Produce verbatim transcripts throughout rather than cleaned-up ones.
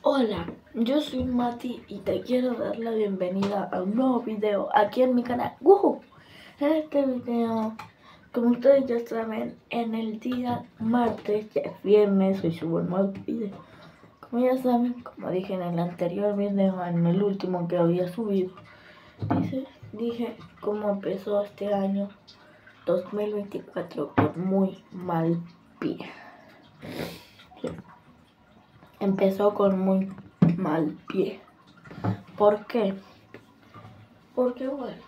Hola, yo soy Mati y te quiero dar la bienvenida a un nuevo video aquí en mi canal. ¡Woohoo! En este video, como ustedes ya saben, en el día martes, ya es viernes, hoy subo un nuevo video. Como ya saben, como dije en el anterior video, en el último que había subido, dice, dije cómo empezó este año dos mil veinticuatro con muy mal pie. Sí. Empezó con muy mal pie. ¿Por qué? Porque bueno,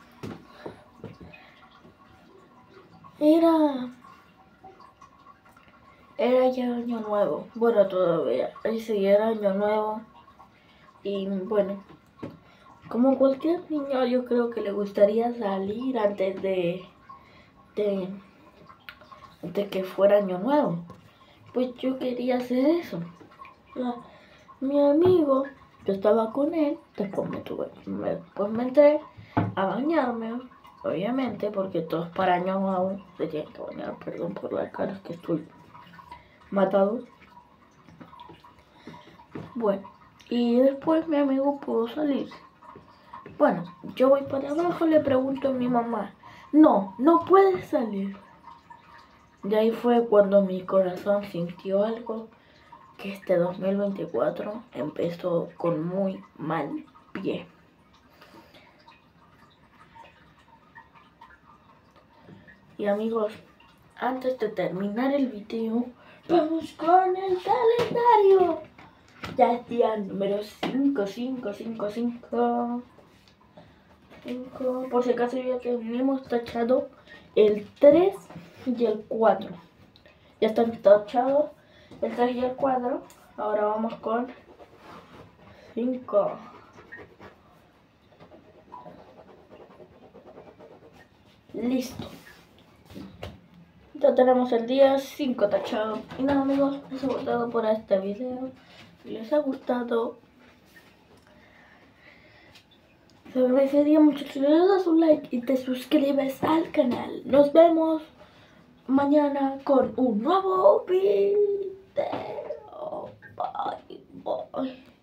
era era ya año nuevo. Bueno, todavía ahí sí era año nuevo. Y bueno, como cualquier niño, yo creo que le gustaría salir antes de de, de que fuera año nuevo. Pues yo quería hacer eso. La, mi amigo, yo estaba con él, después me tuve, me, después me entré a bañarme, obviamente, porque todos para año nuevo se tienen que bañar. Perdón por la cara, que estoy matado. Bueno, y después mi amigo pudo salir. Bueno, yo voy para abajo, le pregunto a mi mamá, no, no puedes salir. Y ahí fue cuando mi corazón sintió algo, que este dos mil veinticuatro empezó con muy mal pie. Y amigos, antes de terminar el video, vamos con el calendario. Ya es día número cinco, cinco, cinco, cinco. cinco. Por si acaso ya que hemos tachado el tres y el cuatro. Ya están tachados el tres y el cuatro. Ahora vamos con cinco. Listo. Ya tenemos el día cinco tachado. Y nada amigos, eso fue todo por este video. Si les ha gustado, se agradecería mucho si le das un like y te suscribes al canal. Nos vemos mañana con un nuevo video. Bye, bye.